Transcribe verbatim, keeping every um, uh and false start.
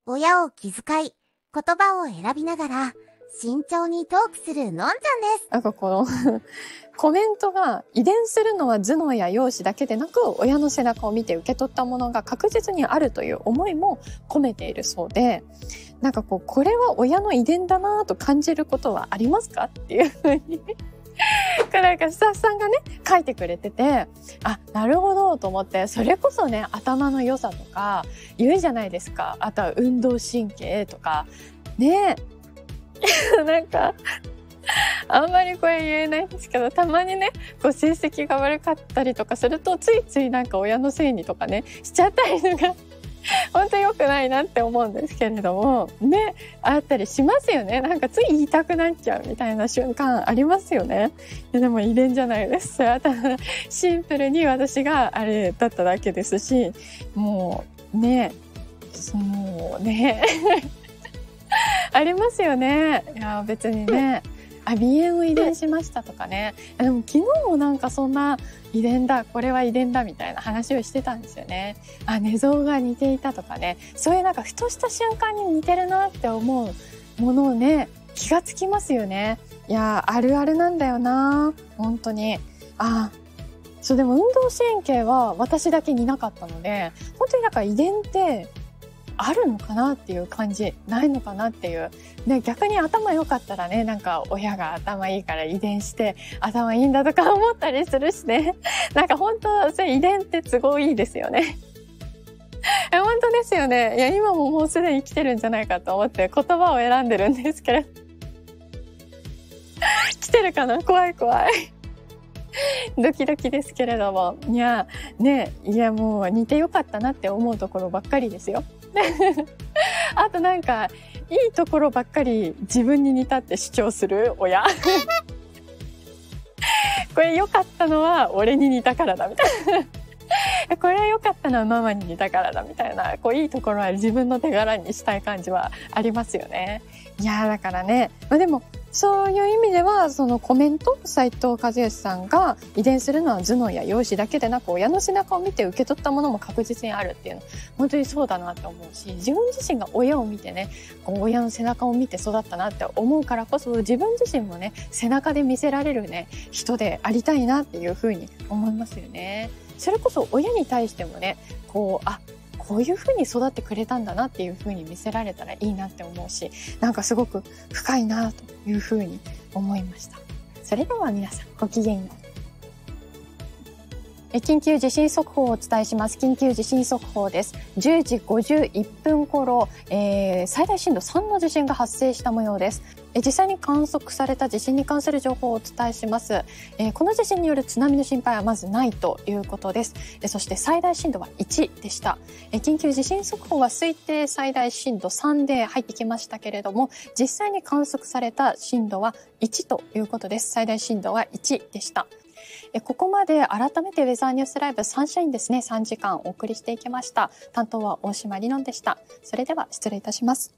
親を気遣い、言葉を選びながら、慎重にトークするのんちゃんです。 なんかこのコメントが遺伝するのは頭脳や容姿だけでなく、親の背中を見て受け取ったものが確実にあるという思いも込めているそうで、なんかこう、これは親の遺伝だなぁと感じることはありますかっていうふうになんかスタッフさんがね、書いてくれてて、あ、なるほどと思って、それこそね、頭の良さとか言うじゃないですか。あとは運動神経とか、ねなんか、あんまりこれ言えないんですけど、たまにね、こう成績が悪かったりとかすると、ついついなんか親のせいにとかね、しちゃったりとか、本当良くないなって思うんですけれども、ね、あったりしますよね。なんかつい言いたくなっちゃうみたいな瞬間ありますよね。でも遺伝じゃないです。それはただシンプルに私があれだっただけですし、もうね、もうね、ありますよね。いや別にね、あ、鼻炎を遺伝しましたとかね。でも昨日もなんかそんな遺伝だ、これは遺伝だみたいな話をしてたんですよね。あ、寝相が似ていたとかね。そういうなんかふとした瞬間に似てるなって思うものをね、気がつきますよね。いや、あるあるなんだよな。本当に。あ、そう、でも運動神経は私だけ似なかったので、本当になんか遺伝ってあるのかなっていう感じ、ないのかなっていう。ね、逆に頭良かったらね、なんか親が頭いいから遺伝して頭いいんだとか思ったりするしね。なんか本当、それ遺伝って都合いいですよね。本当ですよね。いや、今ももうすでに生きてるんじゃないかと思って言葉を選んでるんですけど。来てるかな？怖い怖い。ドキドキですけれども。いや、ね、いやもう似てよかったなって思うところばっかりですよ。あとなんかいいところばっかり自分に似たって主張する親これ良かったのは俺に似たからだみたいなこれは良かったのはママに似たからだみたいな、こういいところは自分の手柄にしたい感じはありますよね。いやーだからね、まあ、でもそういう意味ではそのコメント、斉藤和義さんが遺伝するのは頭脳や容姿だけでなく親の背中を見て受け取ったものも確実にあるっていうの本当にそうだなって思うし、自分自身が親を見てね、こう親の背中を見て育ったなって思うからこそ、自分自身もね背中で見せられるね人でありたいなっていうふうに思いますよね。それこそ親に対してもね、こうあこういう風に育ってくれたんだなっていう風に見せられたらいいなって思うし、なんかすごく深いなという風に思いました。それでは皆さんごきげんよう。緊急地震速報をお伝えします。緊急地震速報です。じゅうじごじゅういっぷん頃、えー、最大震度さんの地震が発生した模様です。え実際に観測された地震に関する情報をお伝えします。えー、この地震による津波の心配はまずないということです。えそして最大震度はいちでした。え緊急地震速報は推定最大震度さんで入ってきましたけれども、実際に観測された震度はいちということです。最大震度はいちでした。ここまで改めてウェザーニュースライブサンシャインですね、さんじかんお送りしていきました。担当は大島里乃でした。それでは失礼いたします。